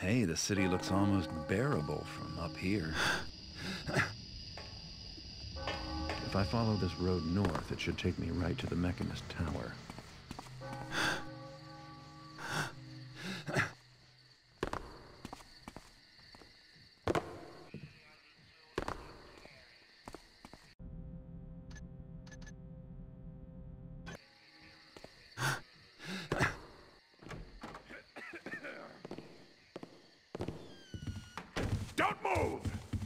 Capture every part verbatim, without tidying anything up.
Hey, the city looks almost bearable from up here. If I follow this road north, it should take me right to the Mechanist Tower. Don't move!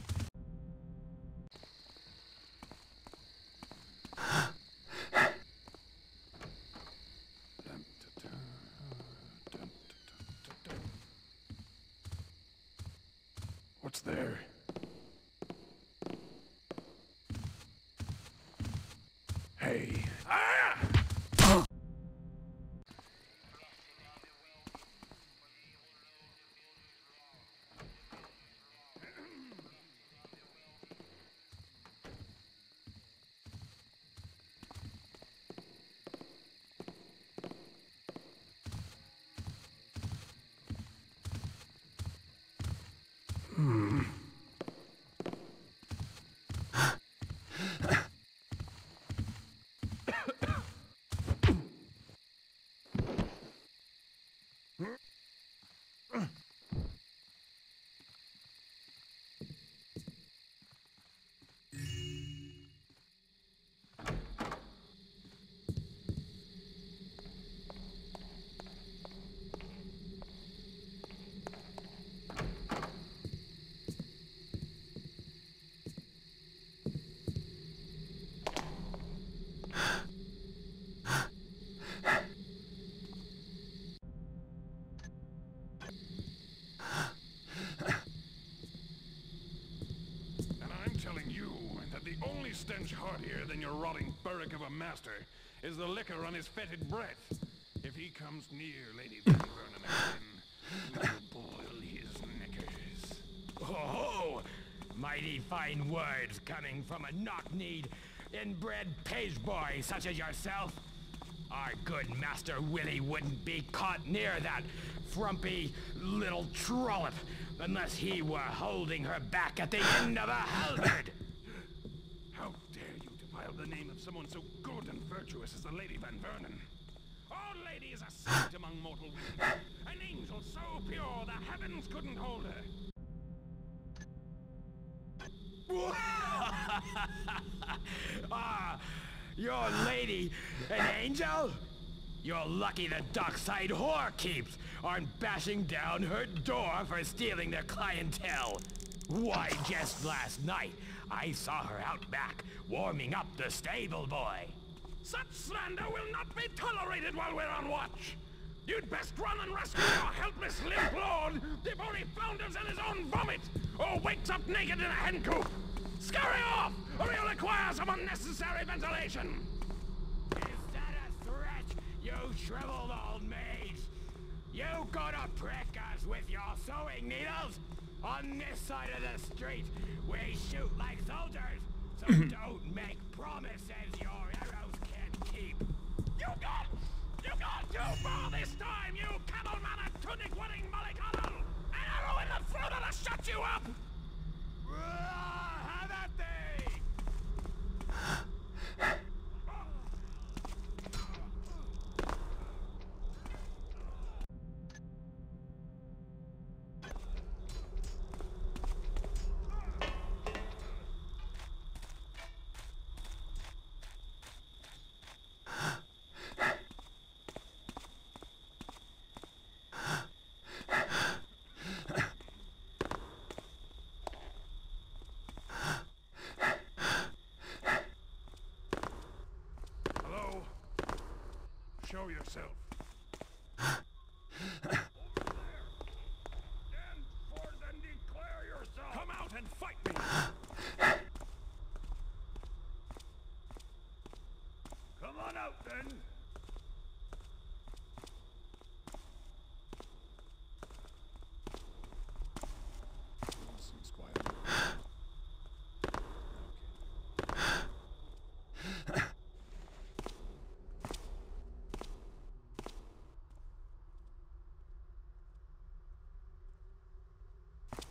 What's there? Hey. Ah! Hmm. The only stench heartier than your rotting burrick of a master is the liquor on his fetid breath. If he comes near Lady Van Vernon again, we'll boil his knickers. Oh, mighty fine words coming from a knock-kneed, inbred page boy such as yourself. Our good Master Willie wouldn't be caught near that frumpy little trollop unless he were holding her back at the end of a halberd. How dare you defile the name of someone so good and virtuous as the Lady Van Vernon? Our lady is a saint among mortal women, an angel so pure the heavens couldn't hold her. Ah, your lady, an angel? You're lucky the dockside whore keeps aren't bashing down her door for stealing their clientele. Why, just last night, I saw her out back, warming up the stable boy. Such slander will not be tolerated while we're on watch. You'd best run and rescue your helpless limp lord before he flounders in his own vomit, or wakes up naked in a hen coop. Scurry off, or you'll acquire some unnecessary ventilation. Is that a threat, you shriveled old maid? You gonna prick us with your sewing needles? On this side of the street, we shoot like soldiers, so don't make promises your arrows can't keep. You got, you got too far this time, you cattleman and tunic-wearing mollycoddle! An arrow in the throat that'll shut you up! Have at thee! Show yourself. Over there. Stand forth and declare yourself. Come out and fight me. Come on out then. Seems quiet.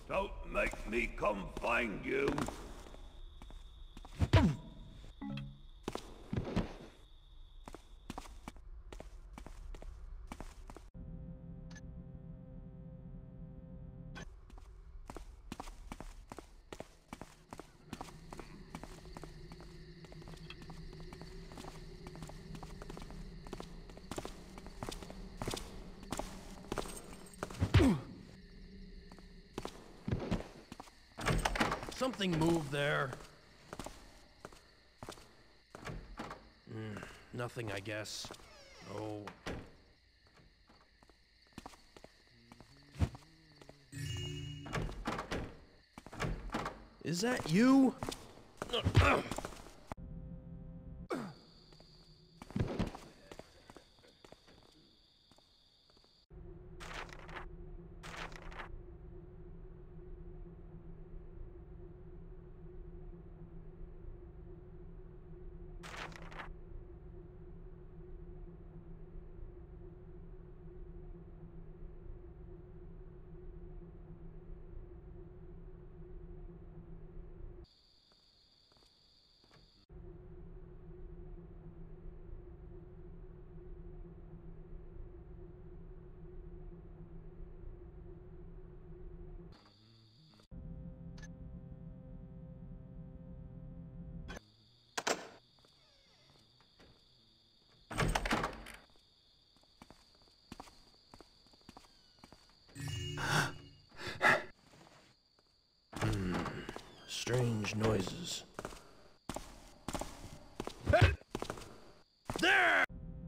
Don't make me come find you. Something moved there. Mm, nothing, I guess. Oh. Is that you? Strange noises. There!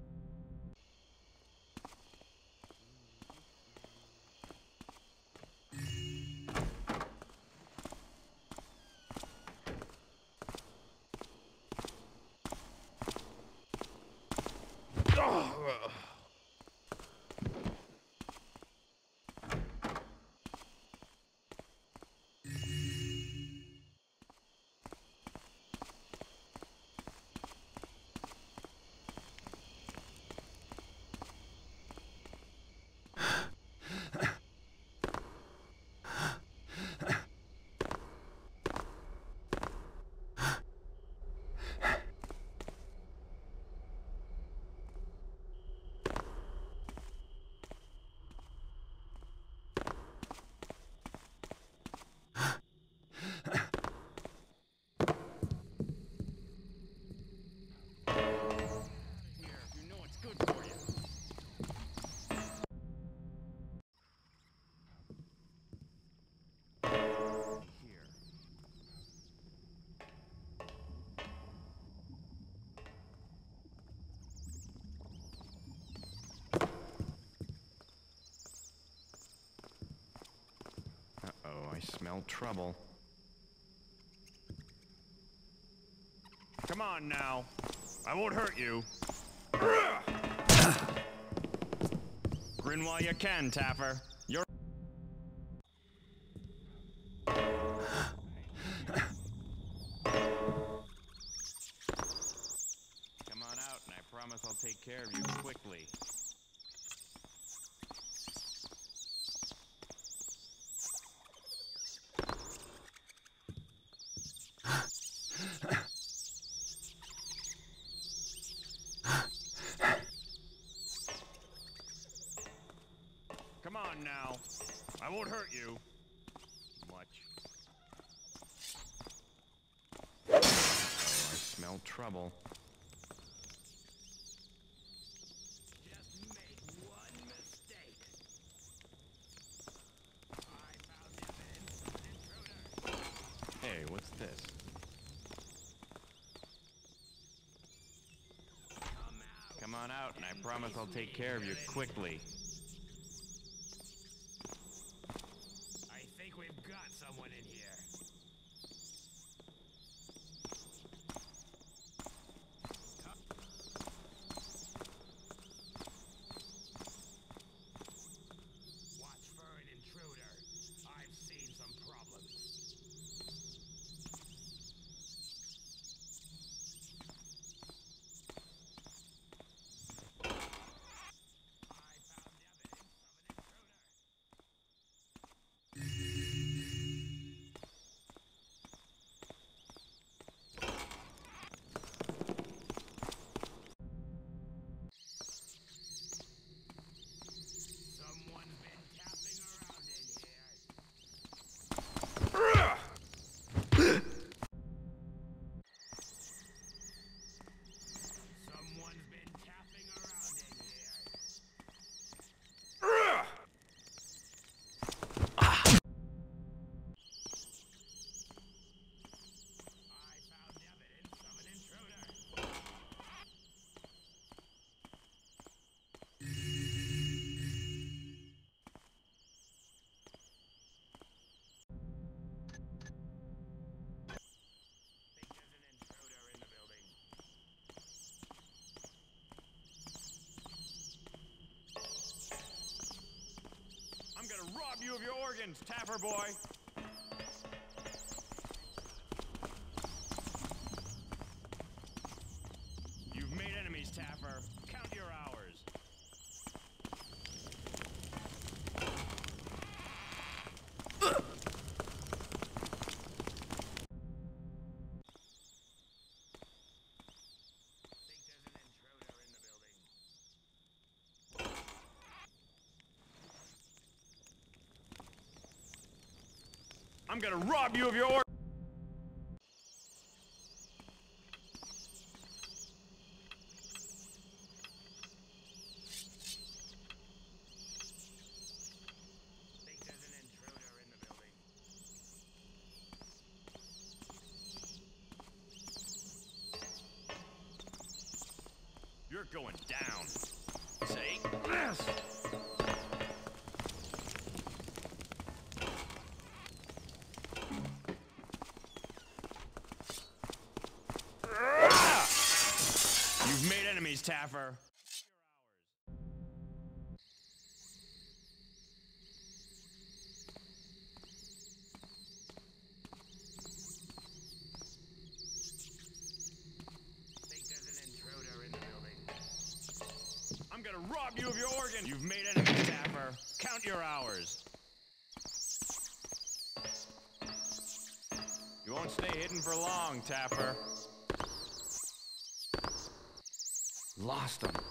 Uh-oh, I smell trouble. Come on now. I won't hurt you. Grin while you can, Tapper. You're... Come on out, and I promise I'll take care of you quickly. Come on now. I won't hurt you. Much. Oh, I smell trouble. Just make one mistake. I found evidence of an intruder. Hey, what's this? Come out. Come on out, and I promise I'll take care of you quickly. I think we've got someone in here. Watch for an intruder. I've seen some problems. I found evidence of an intruder. rob you of your organs, Tapper boy. You've made enemies, Tapper. Count your hours. I'm gonna rob you of your or- Think there's an intruder in the building. You're going down. Say this. You've made enemies, Taffer. Think there's an intruder in the building. I'm gonna rob you of your organ. You've made enemies, Taffer. Count your hours. You won't stay hidden for long, Taffer. Lost him.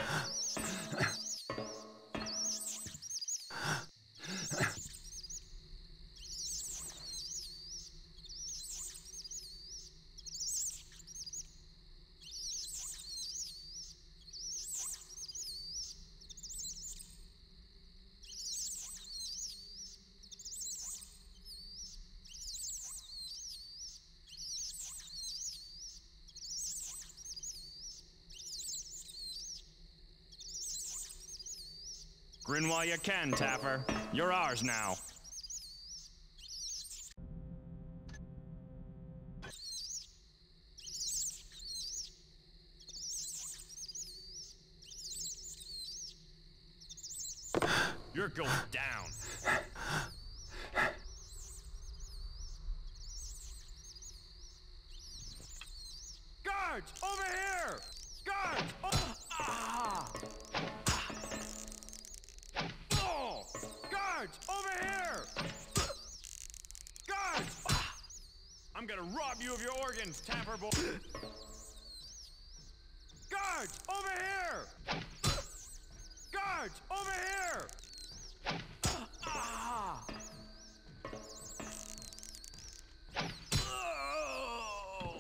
Grin while you can, Taffer. You're ours now. You're going down. Guards, over here! Guards! Oh, ah! Oh! Guards, over here! Guards! Ah! I'm gonna rob you of your organs, Tapper boy. Guards, over here! Guards, over here! Ah! Oh!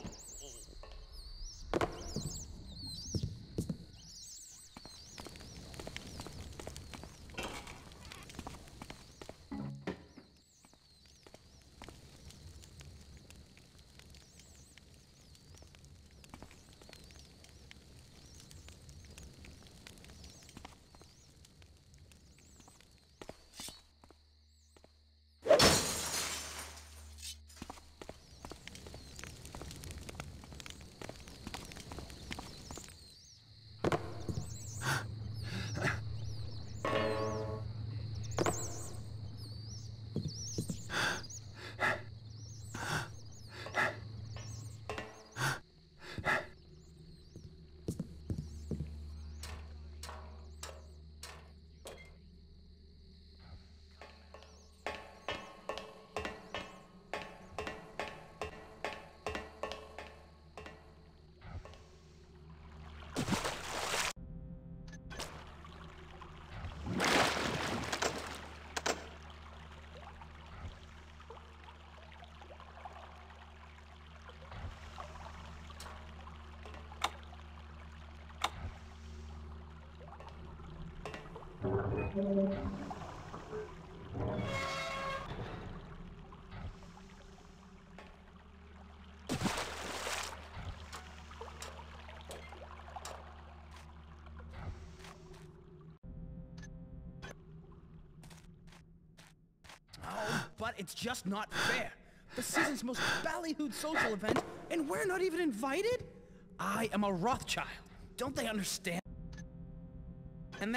Oh, but it's just not fair. The season's most ballyhooed social event, and we're not even invited? I am a Rothschild. Don't they understand? And that?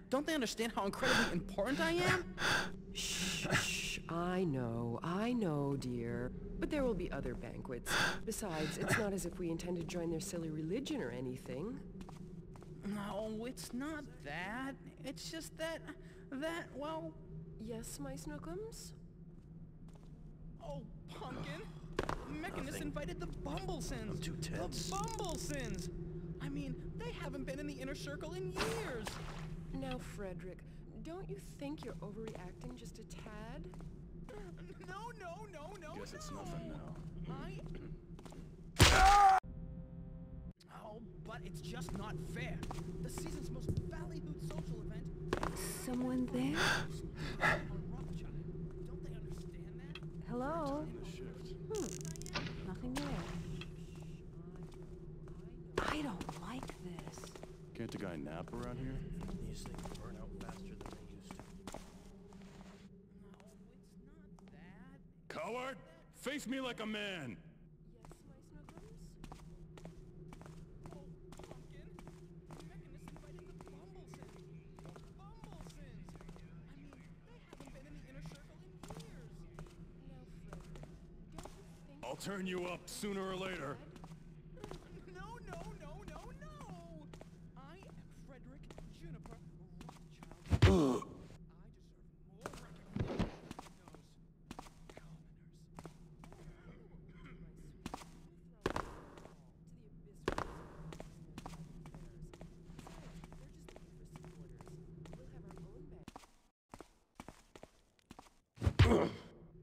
Don't they understand how incredibly important I am? Shh, shh. I know, I know, dear. But there will be other banquets. Besides, it's not as if we intend to join their silly religion or anything. No, it's not that. It's just that... that, well... Yes, my Snookums? Oh, Pumpkin! Mechanist Nothing. invited the Bumblesins! I'm too tense. The Bumblesins! I mean, they haven't been in the inner circle in years! Now, Frederick, don't you think you're overreacting just a tad? No, no, no, no, Guess it's no. nothing now. I... Oh, but it's just not fair. The season's most ballyhooed social event... Someone there? on Rothschild. Don't they understand that? Hello? The shift. Hmm. Nothing there. I don't like this. Can't the guy nap around here? These things burn out faster than they used to. No, it's not that. Coward! Face me like a man! Yes, my Snookums? Oh, Pumpkin! Mechanist invited the Bumblesins! The Bumblesins! I mean, they haven't been in the inner circle in years! Now, Frederick, don't you think... I'll turn you up sooner or later. No, no, no, no, no! I am Frederick Juniper Rothschild. I deserve more recognition than those commoners.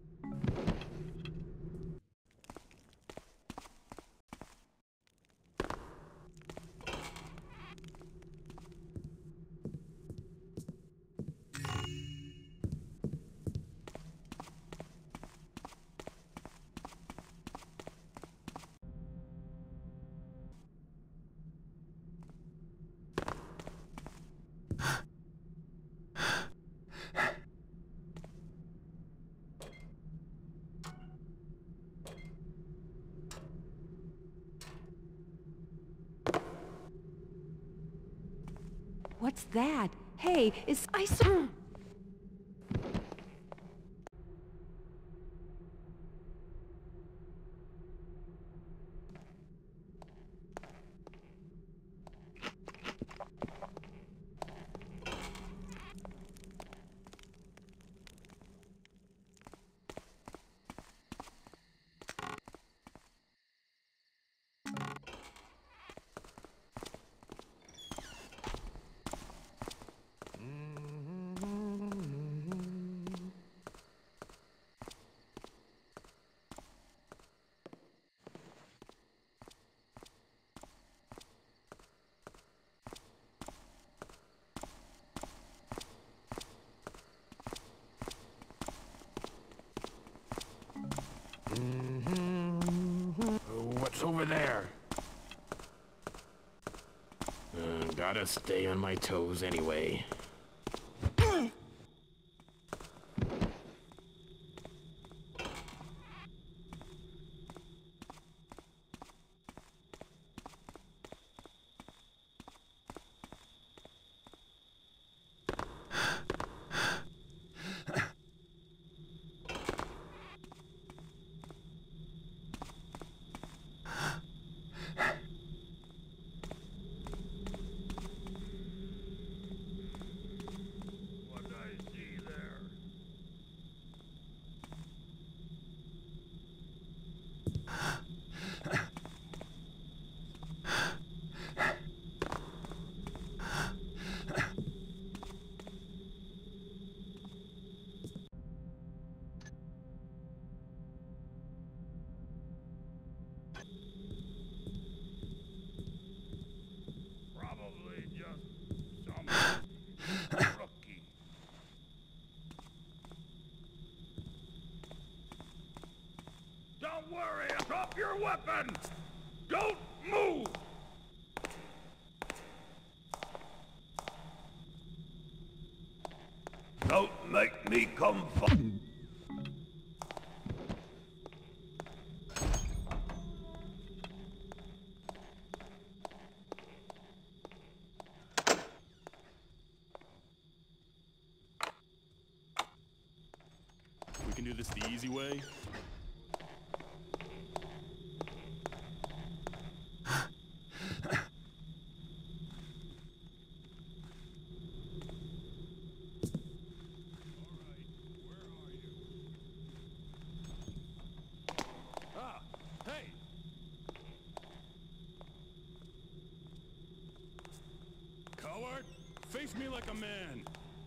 What's that? Hey, is I saw... What's over there? Uh, gotta stay on my toes anyway. Probably just some rookie. Don't worry, drop your weapons! Don't move! Don't make me come f- can do this the easy way? Ah, hey! Coward, face me like a man.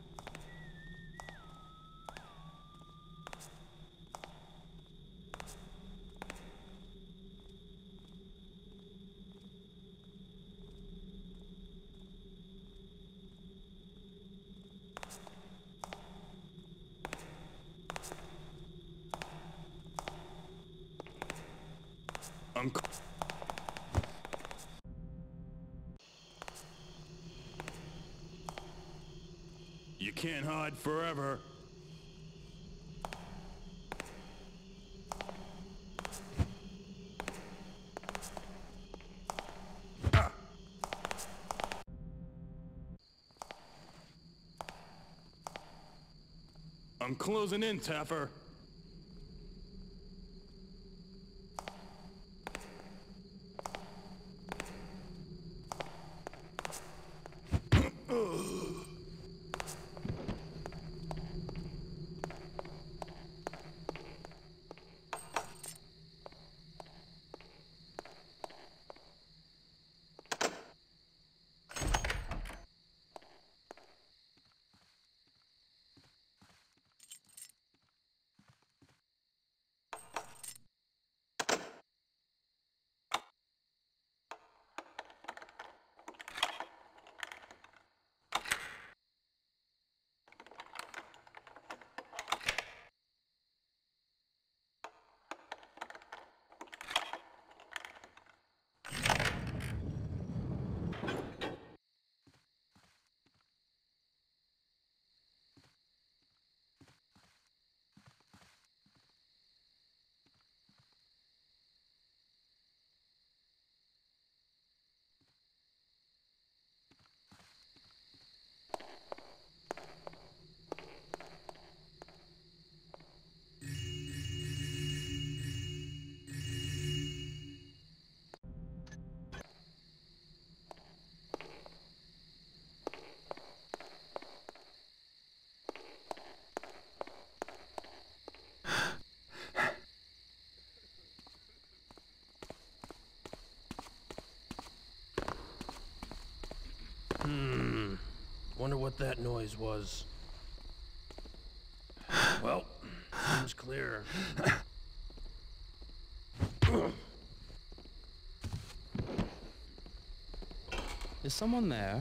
I'm c- You can't hide forever. Ah. I'm closing in, Taffer. Hmm. Wonder what that noise was. Well, seems clear. Is someone there?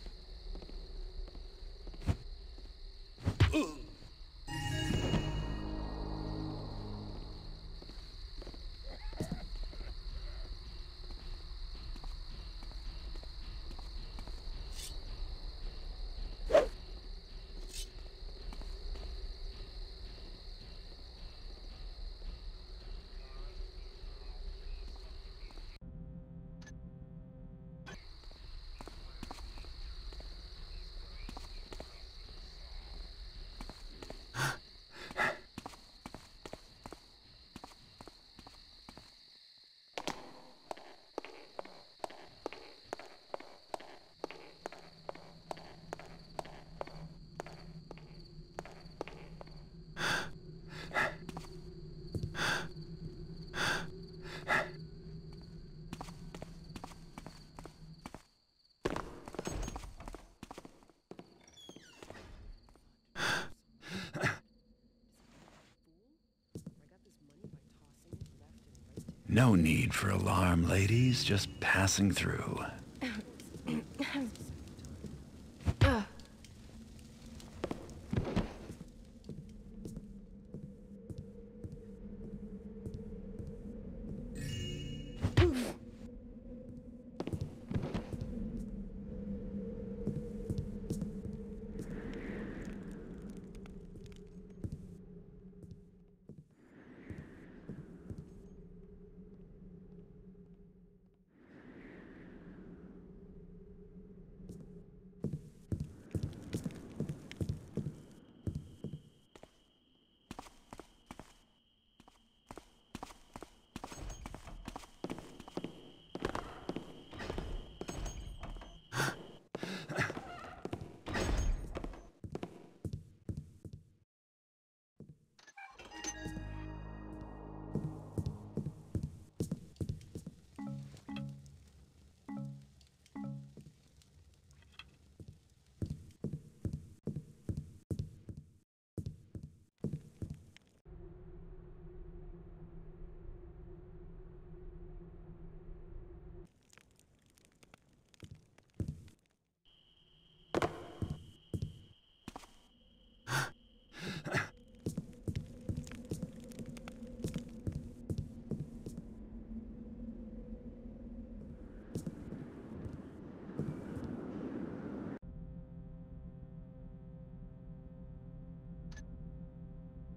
No need for alarm, ladies. Just passing through.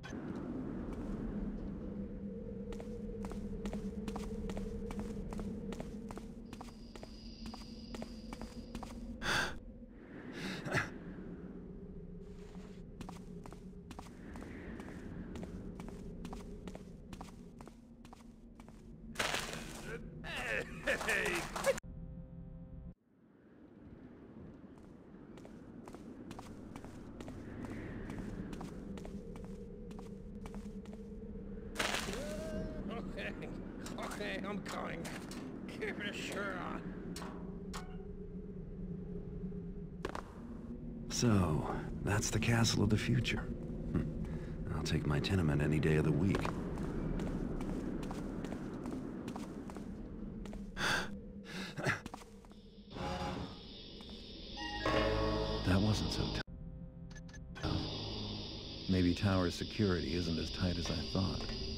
Okay, okay, I'm coming. Keep it sure on. So, that's the castle of the future. Hm. I'll take my tenement any day of the week. That wasn't so tough. Maybe tower security isn't as tight as I thought.